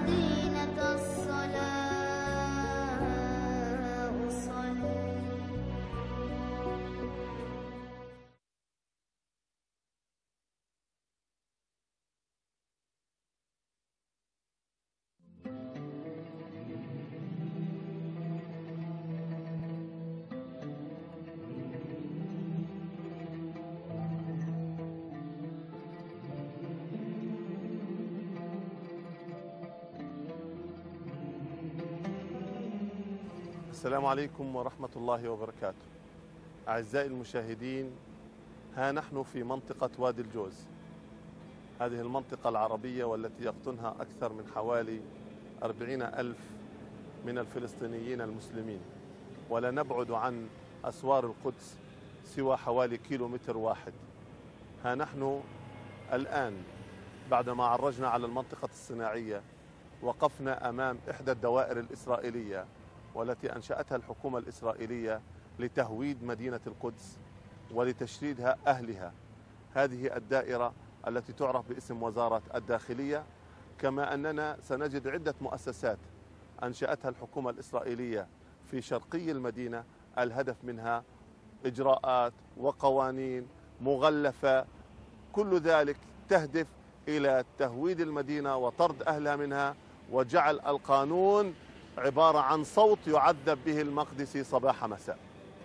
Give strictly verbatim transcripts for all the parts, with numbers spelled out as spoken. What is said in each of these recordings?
مدينة الصلاة أصل. السلام عليكم ورحمة الله وبركاته. أعزائي المشاهدين، ها نحن في منطقة وادي الجوز، هذه المنطقة العربية والتي يقطنها أكثر من حوالي أربعين ألف من الفلسطينيين المسلمين، ولا نبعد عن أسوار القدس سوى حوالي كيلو متر واحد. ها نحن الآن بعدما عرجنا على المنطقة الصناعية وقفنا أمام إحدى الدوائر الإسرائيلية والتي أنشأتها الحكومة الإسرائيلية لتهويد مدينة القدس ولتشريدها أهلها. هذه الدائرة التي تعرف باسم وزارة الداخلية، كما أننا سنجد عدة مؤسسات أنشأتها الحكومة الإسرائيلية في شرقي المدينة، الهدف منها إجراءات وقوانين مغلفة، كل ذلك تهدف إلى تهويد المدينة وطرد أهلها منها، وجعل القانون عبارة عن صوت يعذب به المقدسي صباح مساء.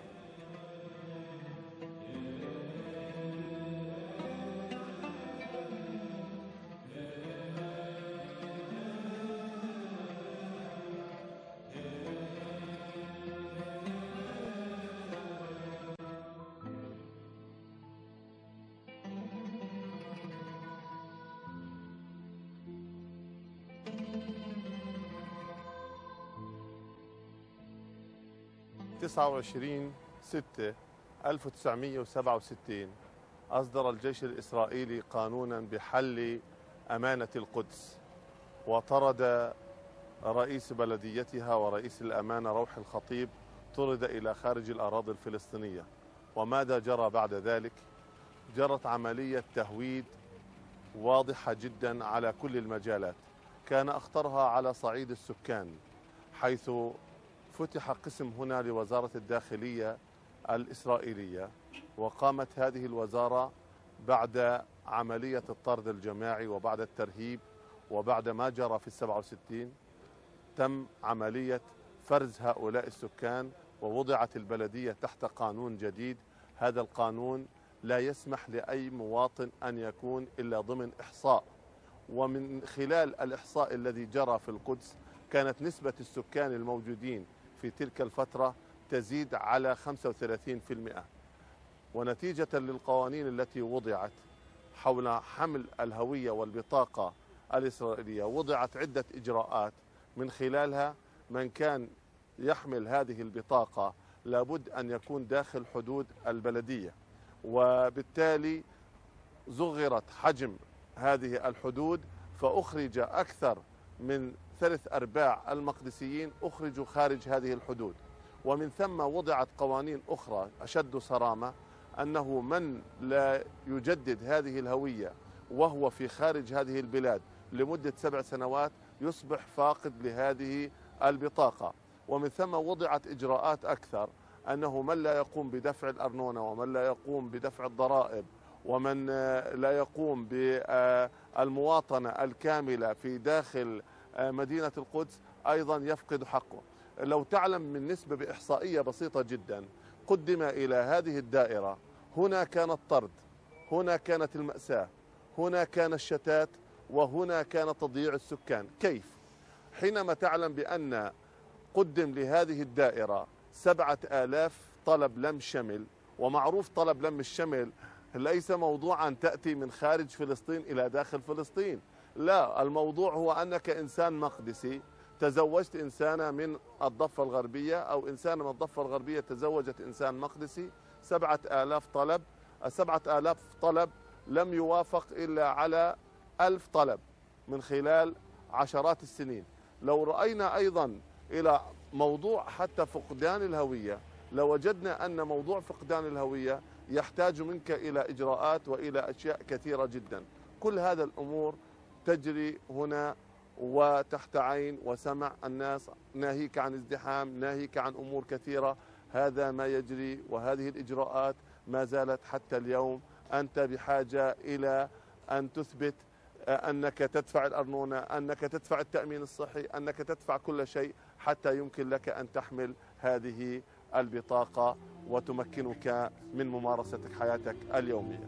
تسعة وعشرين ستة ألف وتسعمئة وسبعة وستين أصدر الجيش الإسرائيلي قانونا بحل أمانة القدس، وطرد رئيس بلديتها ورئيس الأمانة روح الخطيب، طرد إلى خارج الأراضي الفلسطينية. وماذا جرى بعد ذلك؟ جرت عملية تهويد واضحة جدا على كل المجالات، كان أخطرها على صعيد السكان، حيث فتح قسم هنا لوزارة الداخلية الإسرائيلية، وقامت هذه الوزارة بعد عملية الطرد الجماعي وبعد الترهيب وبعد ما جرى في السبعة وستين، تم عملية فرز هؤلاء السكان ووضعت البلدية تحت قانون جديد. هذا القانون لا يسمح لأي مواطن أن يكون إلا ضمن إحصاء، ومن خلال الإحصاء الذي جرى في القدس كانت نسبة السكان الموجودين في تلك الفترة تزيد على خمسة وثلاثين بالمئة. ونتيجة للقوانين التي وضعت حول حمل الهوية والبطاقة الإسرائيلية، وضعت عدة إجراءات، من خلالها من كان يحمل هذه البطاقة لابد أن يكون داخل حدود البلدية، وبالتالي صغرت حجم هذه الحدود، فأخرج أكثر من ثلاث أرباع المقدسيين أخرجوا خارج هذه الحدود. ومن ثم وضعت قوانين أخرى أشد صرامة، أنه من لا يجدد هذه الهوية وهو في خارج هذه البلاد لمدة سبع سنوات يصبح فاقد لهذه البطاقة. ومن ثم وضعت إجراءات أكثر، أنه من لا يقوم بدفع الأرنونة ومن لا يقوم بدفع الضرائب ومن لا يقوم بالمواطنة الكاملة في داخل مدينة القدس أيضا يفقد حقه. لو تعلم من نسبة بإحصائية بسيطة جدا، قدم إلى هذه الدائرة هنا كان الطرد، هنا كانت المأساة، هنا كان الشتات، وهنا كان تضييع السكان. كيف؟ حينما تعلم بأن قدم لهذه الدائرة سبعة آلاف طلب لم شمل، ومعروف طلب لم الشمل ليس موضوعا تأتي من خارج فلسطين إلى داخل فلسطين، لا، الموضوع هو أنك إنسان مقدسي تزوجت إنسانة من الضفة الغربية أو إنسانة من الضفة الغربية تزوجت إنسان مقدسي، سبعة آلاف طلب، السبعة آلاف طلب لم يوافق إلا على ألف طلب من خلال عشرات السنين. لو رأينا أيضا إلى موضوع حتى فقدان الهوية، لوجدنا أن موضوع فقدان الهوية يحتاج منك إلى إجراءات وإلى أشياء كثيرة جدا. كل هذا الأمور تجري هنا وتحت عين وسمع الناس، ناهيك عن ازدحام، ناهيك عن أمور كثيرة. هذا ما يجري وهذه الإجراءات ما زالت حتى اليوم. أنت بحاجة إلى أن تثبت أنك تدفع الأرنونة، أنك تدفع التأمين الصحي، أنك تدفع كل شيء حتى يمكن لك أن تحمل هذه البطاقة وتمكنك من ممارسة حياتك اليومية.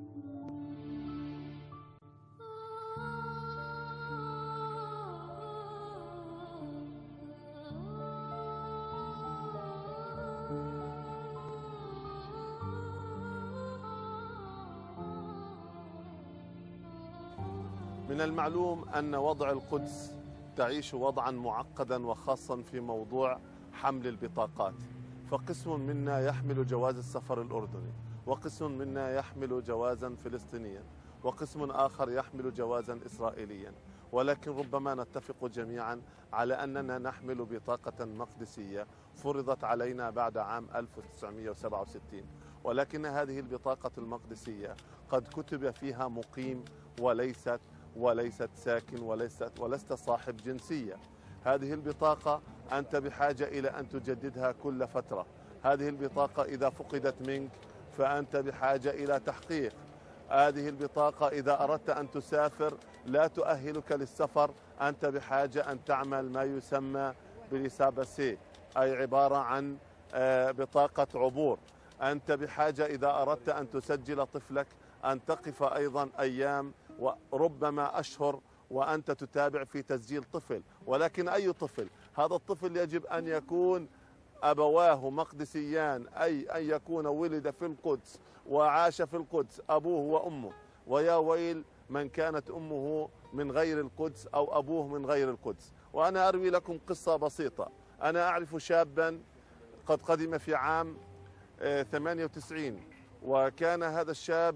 من المعلوم أن وضع القدس تعيش وضعا معقدا وخاصا في موضوع حمل البطاقات، فقسم منا يحمل جواز السفر الأردني، وقسم منا يحمل جوازا فلسطينيا، وقسم آخر يحمل جوازا إسرائيليا، ولكن ربما نتفق جميعا على أننا نحمل بطاقة مقدسية فرضت علينا بعد عام ألف وتسعمئة وسبعة وستين، ولكن هذه البطاقة المقدسية قد كتب فيها مقيم وليست وليست ساكن وليست ولست صاحب جنسية. هذه البطاقة أنت بحاجة إلى أن تجددها كل فترة. هذه البطاقة إذا فقدت منك فأنت بحاجة إلى تحقيق. هذه البطاقة إذا أردت أن تسافر لا تؤهلك للسفر، أنت بحاجة أن تعمل ما يسمى بليسابسي، أي عبارة عن بطاقة عبور. أنت بحاجة إذا أردت أن تسجل طفلك أن تقف أيضا أيام وربما أشهر وأنت تتابع في تسجيل طفل، ولكن أي طفل؟ هذا الطفل يجب أن يكون أبواه مقدسيان، أي أن يكون ولد في القدس وعاش في القدس أبوه وأمه، ويا ويل من كانت أمه من غير القدس أو أبوه من غير القدس. وأنا أروي لكم قصة بسيطة. أنا أعرف شابا قد قدم في عام ثمانية وتسعين، وكان هذا الشاب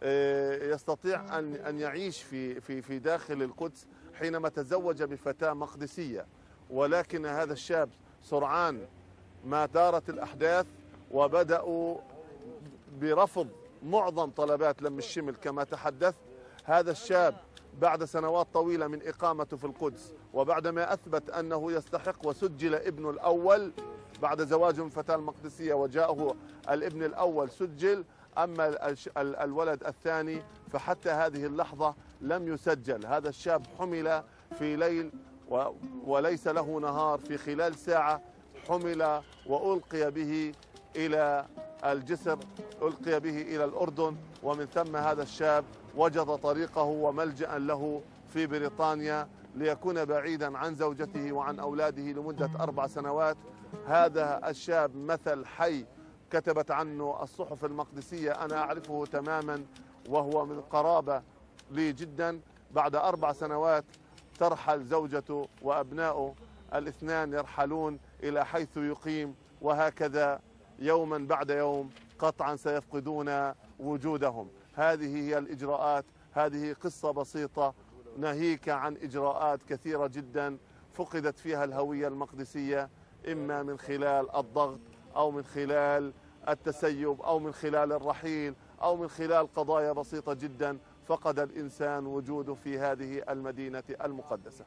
يستطيع أن أن يعيش في في في داخل القدس حينما تزوج بفتاة مقدسية، ولكن هذا الشاب سرعان ما دارت الأحداث وبدأوا برفض معظم طلبات لم الشمل كما تحدثت. هذا الشاب بعد سنوات طويلة من إقامته في القدس وبعدما أثبت أنه يستحق وسجل ابنه الأول بعد زواجه من فتاة المقدسية وجاءه الابن الأول سجل، أما الولد الثاني فحتى هذه اللحظة لم يسجل. هذا الشاب حمل في ليل وليس له نهار، في خلال ساعة حمل وألقي به إلى الجسر، ألقي به إلى الأردن، ومن ثم هذا الشاب وجد طريقه وملجأ له في بريطانيا ليكون بعيدا عن زوجته وعن أولاده لمدة أربع سنوات. هذا الشاب مثل حي كتبت عنه الصحف المقدسية، أنا أعرفه تماما وهو من قرابة لي جدا. بعد أربع سنوات ترحل زوجته وأبنائه الاثنان يرحلون إلى حيث يقيم، وهكذا يوما بعد يوم قطعا سيفقدون وجودهم. هذه هي الإجراءات، هذه قصة بسيطة ناهيك عن إجراءات كثيرة جدا فقدت فيها الهوية المقدسية، إما من خلال الضغط أو من خلال التسيب أو من خلال الرحيل أو من خلال قضايا بسيطة جدا. فقد الإنسان وجوده في هذه المدينة المقدسة.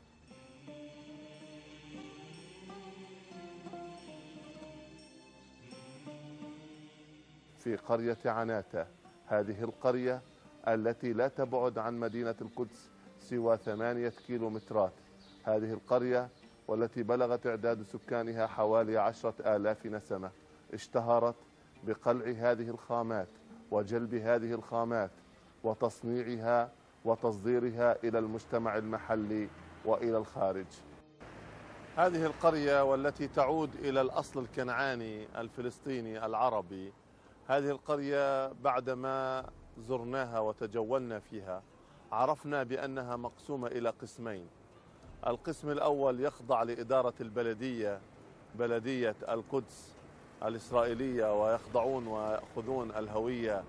في قرية عناتة، هذه القرية التي لا تبعد عن مدينة القدس سوى ثمانية كيلومترات، هذه القرية والتي بلغ تعداد سكانها حوالي عشرة آلاف نسمة اشتهرت بقلع هذه الخامات وجلب هذه الخامات وتصنيعها وتصديرها إلى المجتمع المحلي وإلى الخارج. هذه القرية والتي تعود إلى الأصل الكنعاني الفلسطيني العربي، هذه القرية بعدما زرناها وتجولنا فيها عرفنا بأنها مقسومة إلى قسمين. القسم الأول يخضع لإدارة البلدية، بلدية القدس الإسرائيلية، ويخضعون ويأخذون الهوية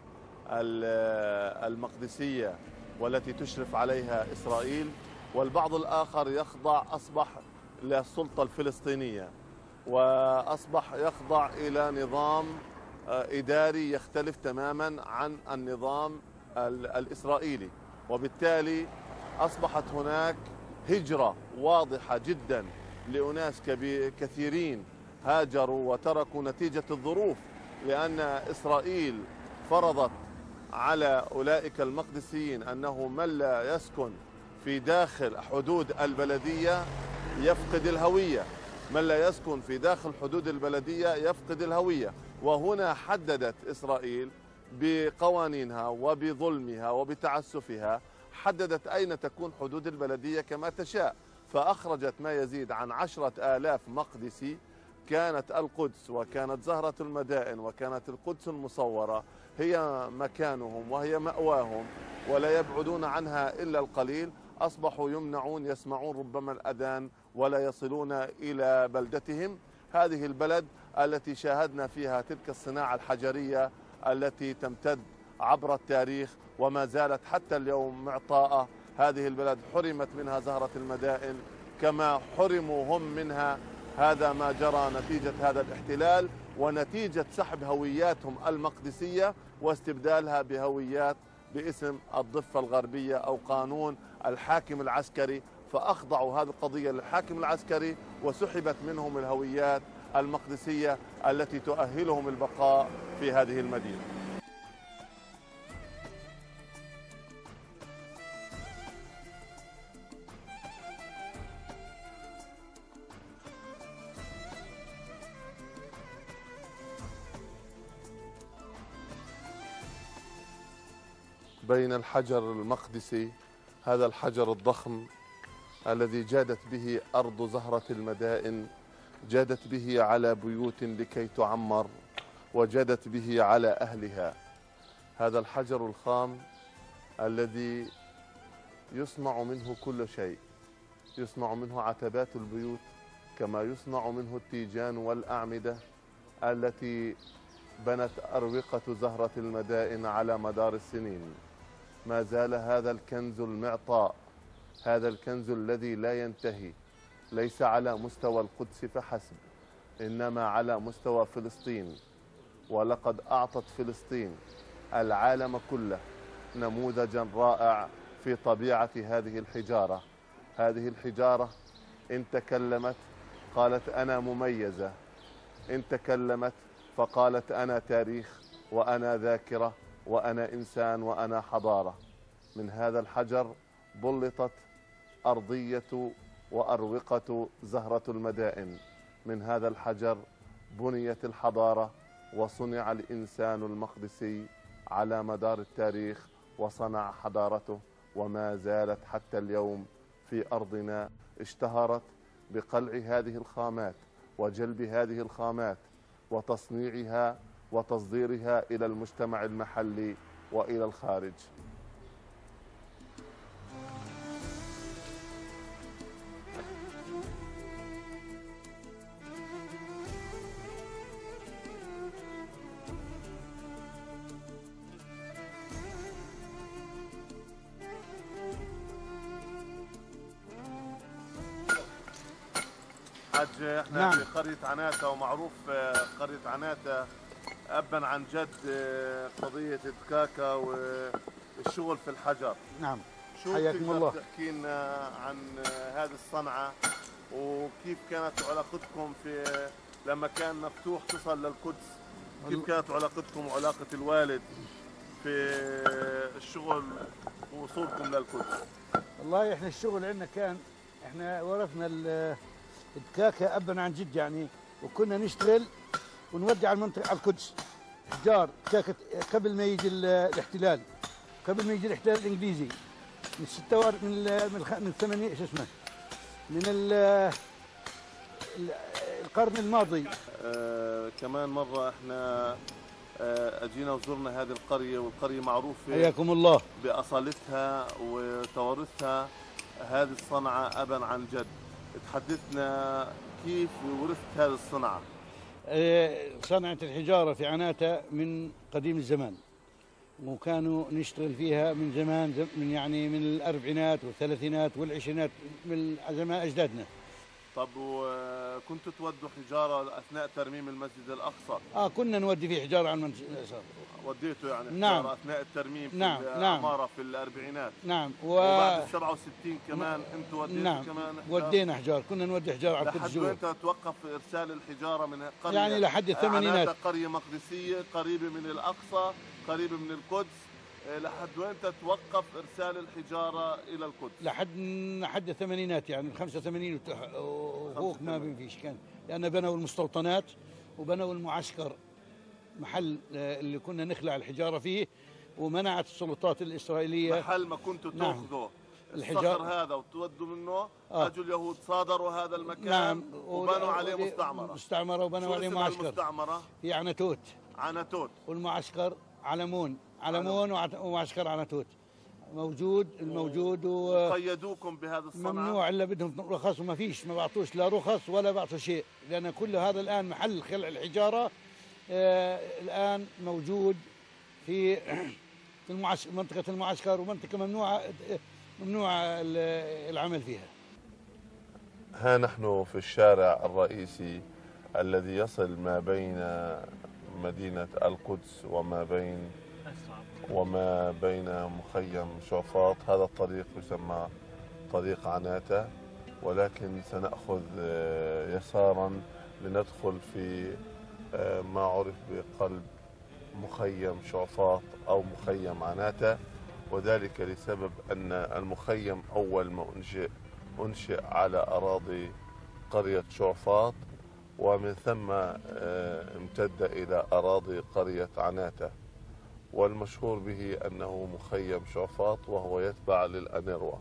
المقدسية والتي تشرف عليها إسرائيل، والبعض الآخر يخضع أصبح للسلطة الفلسطينية وأصبح يخضع إلى نظام إداري يختلف تماما عن النظام الإسرائيلي، وبالتالي أصبحت هناك هجرة واضحة جدا لأناس كثيرين هاجروا وتركوا نتيجة الظروف، لأن إسرائيل فرضت على أولئك المقدسيين أنه من لا يسكن في داخل حدود البلدية يفقد الهوية، من لا يسكن في داخل حدود البلدية يفقد الهوية. وهنا حددت إسرائيل بقوانينها وبظلمها وبتعسفها، حددت أين تكون حدود البلدية كما تشاء، فأخرجت ما يزيد عن عشرة آلاف مقدسي. كانت القدس وكانت زهرة المدائن وكانت القدس المصورة هي مكانهم وهي مأواهم، ولا يبعدون عنها إلا القليل. أصبحوا يمنعون، يسمعون ربما الأذان ولا يصلون إلى بلدتهم. هذه البلد التي شاهدنا فيها تلك الصناعة الحجرية التي تمتد عبر التاريخ وما زالت حتى اليوم معطاءة. هذه البلد حرمت منها زهرة المدائن كما حرموا هم منها. هذا ما جرى نتيجة هذا الاحتلال ونتيجة سحب هوياتهم المقدسية واستبدالها بهويات باسم الضفة الغربية أو قانون الحاكم العسكري، فأخضعوا هذه القضية للحاكم العسكري وسحبت منهم الهويات المقدسية التي تؤهلهم البقاء في هذه المدينة. بين الحجر المقدسي، هذا الحجر الضخم الذي جادت به أرض زهرة المدائن، جادت به على بيوت لكي تعمر وجادت به على أهلها. هذا الحجر الخام الذي يصنع منه كل شيء، يصنع منه عتبات البيوت كما يصنع منه التيجان والأعمدة التي بنت أروقة زهرة المدائن على مدار السنين. ما زال هذا الكنز المعطاء، هذا الكنز الذي لا ينتهي، ليس على مستوى القدس فحسب إنما على مستوى فلسطين. ولقد أعطت فلسطين العالم كله نموذجا رائع في طبيعة هذه الحجارة. هذه الحجارة إن تكلمت قالت أنا مميزة، إن تكلمت فقالت أنا تاريخ وأنا ذاكرة وأنا إنسان وأنا حضارة. من هذا الحجر بلطت أرضية وأروقة زهرة المدائن، من هذا الحجر بنيت الحضارة وصنع الإنسان المقدسي على مدار التاريخ وصنع حضارته، وما زالت حتى اليوم في أرضنا. اشتهرت بقلع هذه الخامات وجلب هذه الخامات وتصنيعها وتصديرها إلى المجتمع المحلي وإلى الخارج. حاج، احنا نعم. في قرية عناتة، ومعروف قرية عناتة أبا عن جد قضية الدكاكة والشغل في الحجر. نعم. شو حياكم الله. تحكي لنا عن هذه الصنعة وكيف كانت علاقتكم في لما كان مفتوح تصل للقدس؟ كيف كانت علاقتكم وعلاقة الوالد في الشغل ووصولكم للقدس؟ والله احنا الشغل عندنا كان، احنا ورثنا الدكاكة أبا عن جد يعني، وكنا نشتغل ونودي على المنطقة على القدس حجار دكاكة قبل ما يجي الاحتلال، قبل ما يجي الاحتلال الإنجليزي من ستة وار من ال من, الخ... من الثمانية شو اسمه من ال... القرن الماضي. آه كمان مرة احنا آه اجينا وزرنا هذه القرية، والقرية معروفة حياكم الله بأصالتها وتوارثها هذه الصنعة أبا عن جد. تحدثنا كيف ورثت هذه الصنعة؟ صنعة الحجارة في عناتة من قديم الزمان، وكانوا نشتغل فيها من زمان، من يعني من الأربعينات والثلاثينات والعشرينات من زمان أجدادنا. طب وكنتوا تودوا حجاره اثناء ترميم المسجد الاقصى؟ اه كنا نودي فيه حجاره على المنزل. وديتوا يعني نعم. حجاره اثناء الترميم في نعم. العماره نعم. في الاربعينات. نعم. و... وبعد ال سبعة وستين كمان انتوا وديتوا نعم. كمان حجارة؟ ودينا حجار، كنا نودي حجار على لحد القدس. وين توقف ارسال الحجاره من قريه يعني لحد الثمانينات. عناتة قريه مقدسيه قريبه من الاقصى قريبه من القدس، لحد وين توقف ارسال الحجاره الى القدس؟ لحد لحد الثمانينات، يعني ال خمسة وثمانين وفوق ما بينفيش كان، لان بنوا المستوطنات وبنوا المعسكر محل اللي كنا نخلع الحجاره فيه، ومنعت السلطات الاسرائيليه. محل ما كنتوا نعم. تاخذوا الحجار الصخر هذا وتودوا منه، آه. اجوا اليهود صادروا هذا المكان. نعم. وبنوا عليه مستعمره. مستعمره وبنوا عليه معسكر. المستعمره في عنتوت. عنتوت. والمعسكر علمون. علمون ومعسكر عنتوت موجود الموجود. وقيدوكم بهذا الصنعة؟ ممنوع الا بدهم رخص، وما فيش، ما بعطوش لا رخص ولا بعطوا شيء، لان كل هذا الان محل خلع الحجاره آه الان موجود في في المعسكر، منطقه المعسكر، ومنطقه ممنوعه ممنوع العمل فيها. ها نحن في الشارع الرئيسي الذي يصل ما بين مدينة القدس وما بين وما بين مخيم شعفاط. هذا الطريق يسمى طريق عناتة، ولكن سنأخذ يسارا لندخل في ما عرف بقلب مخيم شعفاط أو مخيم عناتة، وذلك لسبب أن المخيم أول ما أنشئ أنشئ على أراضي قرية شعفاط، ومن ثم امتد إلى أراضي قرية عناتة، والمشهور به أنه مخيم شعفاط وهو يتبع للأنيروا.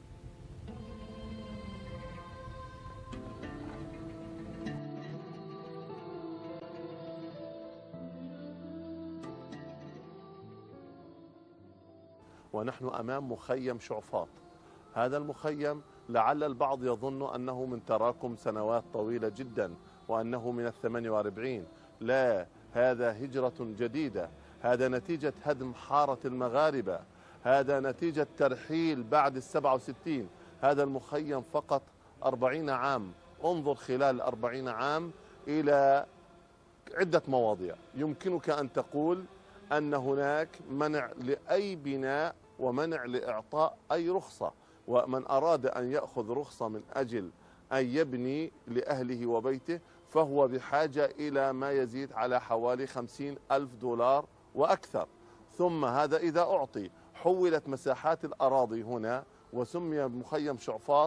ونحن أمام مخيم شعفاط. هذا المخيم لعل البعض يظن أنه من تراكم سنوات طويلة جدا وأنه من الثمانية وأربعين. لا، هذا هجرة جديدة، هذا نتيجة هدم حارة المغاربة، هذا نتيجة ترحيل بعد السبعة وستين. هذا المخيم فقط أربعين عام. انظر خلال أربعين عام إلى عدة مواضيع. يمكنك أن تقول أن هناك منع لأي بناء ومنع لإعطاء أي رخصة، ومن أراد أن يأخذ رخصة من أجل أن يبني لأهله وبيته فهو بحاجة إلى ما يزيد على حوالي خمسين ألف دولار وأكثر. ثم هذا إذا أعطي. حولت مساحات الأراضي هنا وسمي مخيم شعفاط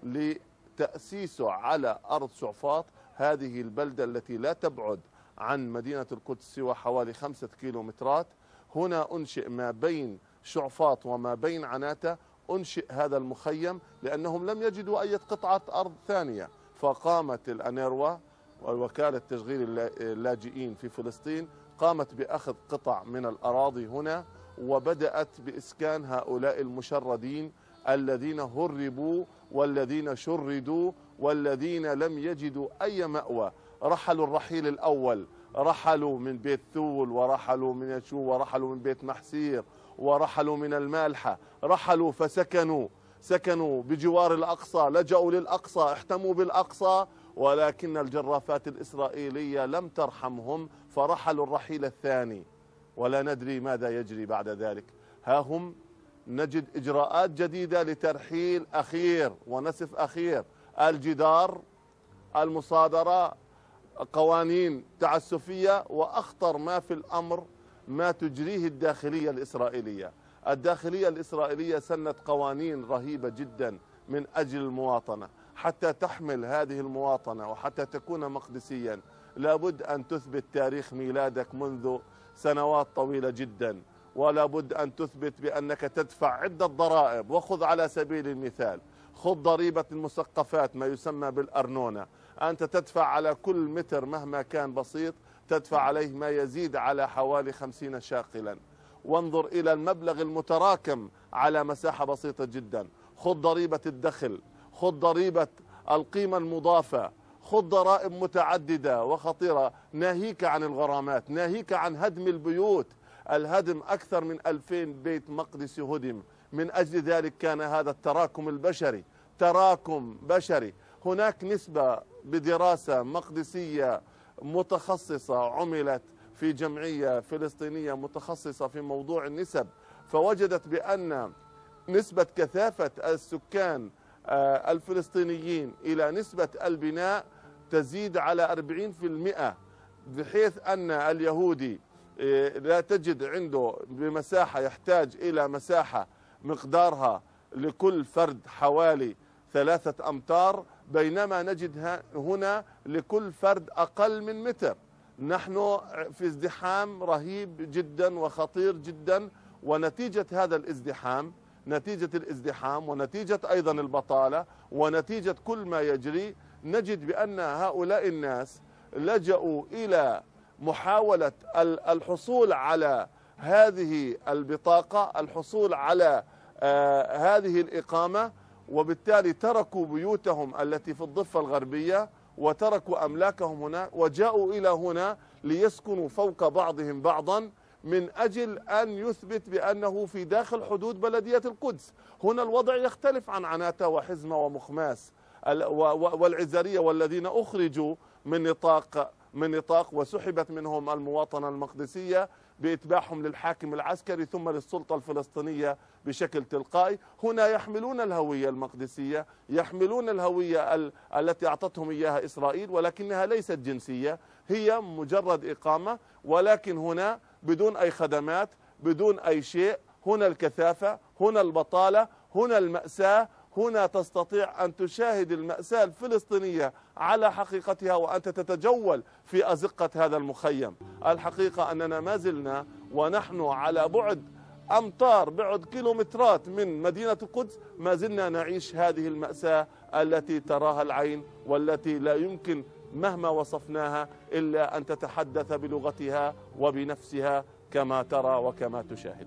لتأسيسه على أرض شعفاط، هذه البلدة التي لا تبعد عن مدينة القدس سوى حوالي خمسة كيلومترات. هنا أنشئ ما بين شعفاط وما بين عناتة، أنشئ هذا المخيم لأنهم لم يجدوا أي قطعة أرض ثانية، فقامت الأنيروا ووكالة تشغيل اللاجئين في فلسطين قامت بأخذ قطع من الأراضي هنا، وبدأت بإسكان هؤلاء المشردين الذين هربوا والذين شردوا والذين لم يجدوا أي مأوى. رحلوا الرحيل الأول، رحلوا من بيت ثول، ورحلوا من يشو، ورحلوا من بيت محسير، ورحلوا من المالحة، رحلوا فسكنوا سكنوا بجوار الأقصى، لجأوا للأقصى، احتموا بالأقصى، ولكن الجرافات الإسرائيلية لم ترحمهم فرحلوا الرحيل الثاني، ولا ندري ماذا يجري بعد ذلك. ها هم نجد إجراءات جديدة لترحيل أخير ونسف أخير، الجدار، المصادرة، قوانين تعسفية، وأخطر ما في الأمر ما تجريه الداخلية الإسرائيلية. الداخلية الإسرائيلية سنت قوانين رهيبة جدا من أجل المواطنة. حتى تحمل هذه المواطنة وحتى تكون مقدسيا لابد أن تثبت تاريخ ميلادك منذ سنوات طويلة جدا، ولا بد أن تثبت بأنك تدفع عدة ضرائب. وخذ على سبيل المثال، خذ ضريبة المسقفات ما يسمى بالأرنونة، أنت تدفع على كل متر مهما كان بسيط تدفع عليه ما يزيد على حوالي خمسين شاقلا. وانظر إلى المبلغ المتراكم على مساحة بسيطة جدا. خذ ضريبة الدخل، خذ ضريبة القيمة المضافة، خذ ضرائب متعددة وخطيرة، ناهيك عن الغرامات، ناهيك عن هدم البيوت. الهدم أكثر من ألفين بيت مقدسي هدم. من أجل ذلك كان هذا التراكم البشري تراكم بشري. هناك نسبة بدراسة مقدسية متخصصة عملت في جمعية فلسطينية متخصصة في موضوع النسب، فوجدت بأن نسبة كثافة السكان الفلسطينيين إلى نسبة البناء تزيد على أربعين بالمئة، بحيث أن اليهودي لا تجد عنده بمساحة يحتاج إلى مساحة مقدارها لكل فرد حوالي ثلاثة أمتار، بينما نجد هنا لكل فرد أقل من متر. نحن في ازدحام رهيب جدا وخطير جدا، ونتيجة هذا الازدحام نتيجة الازدحام ونتيجة أيضا البطالة ونتيجة كل ما يجري، نجد بأن هؤلاء الناس لجأوا إلى محاولة الحصول على هذه البطاقة، الحصول على آه هذه الإقامة، وبالتالي تركوا بيوتهم التي في الضفة الغربية وتركوا أملاكهم هنا وجاءوا إلى هنا ليسكنوا فوق بعضهم بعضا من أجل أن يثبت بأنه في داخل حدود بلدية القدس. هنا الوضع يختلف عن عناتة وحزمة ومخماس والعزارية والذين أخرجوا من نطاق من نطاق وسحبت منهم المواطنة المقدسية بإتباعهم للحاكم العسكري ثم للسلطة الفلسطينية بشكل تلقائي. هنا يحملون الهوية المقدسية، يحملون الهوية ال... التي أعطتهم إياها إسرائيل، ولكنها ليست جنسية، هي مجرد إقامة، ولكن هنا بدون أي خدمات، بدون أي شيء. هنا الكثافة، هنا البطالة، هنا المأساة. هنا تستطيع أن تشاهد المأساة الفلسطينية على حقيقتها وأنت تتجول في أزقة هذا المخيم. الحقيقة أننا ما زلنا ونحن على بعد أمتار، بعد كيلومترات من مدينة القدس، ما زلنا نعيش هذه المأساة التي تراها العين والتي لا يمكن مهما وصفناها إلا أن تتحدث بلغتها وبنفسها كما ترى وكما تشاهد.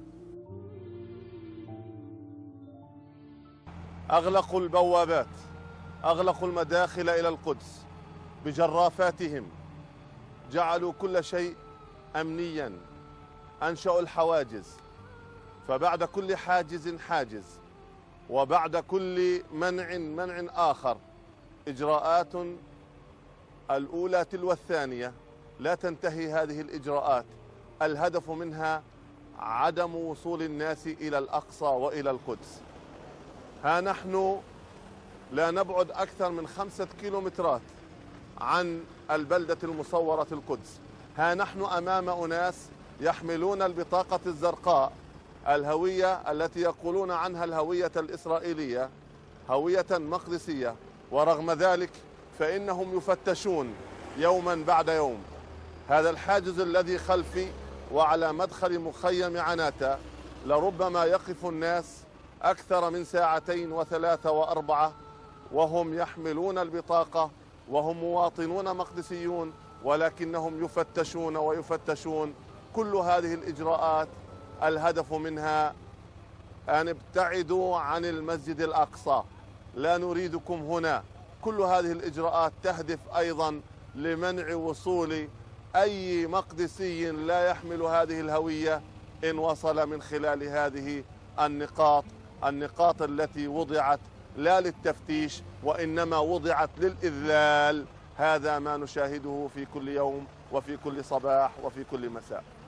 أغلقوا البوابات، أغلقوا المداخل إلى القدس بجرافاتهم، جعلوا كل شيء أمنيا، أنشأوا الحواجز، فبعد كل حاجز حاجز وبعد كل منع منع آخر إجراءات الأولى تلو الثانية، لا تنتهي هذه الإجراءات. الهدف منها عدم وصول الناس إلى الأقصى وإلى القدس. ها نحن لا نبعد أكثر من خمسة كيلومترات عن البلدة المصورة القدس. ها نحن أمام أناس يحملون البطاقة الزرقاء، الهوية التي يقولون عنها الهوية الإسرائيلية، هوية مقدسية، ورغم ذلك فإنهم يفتشون يوما بعد يوم. هذا الحاجز الذي خلفي وعلى مدخل مخيم عناتة لربما يقف الناس أكثر من ساعتين وثلاثة وأربعة وهم يحملون البطاقة وهم مواطنون مقدسيون، ولكنهم يفتشون ويفتشون. كل هذه الإجراءات الهدف منها أن ابتعدوا عن المسجد الأقصى، لا نريدكم هنا. كل هذه الإجراءات تهدف أيضا لمنع وصول أي مقدسي لا يحمل هذه الهوية إن وصل من خلال هذه النقاط النقاط التي وضعت لا للتفتيش وإنما وضعت للإذلال. هذا ما نشاهده في كل يوم وفي كل صباح وفي كل مساء.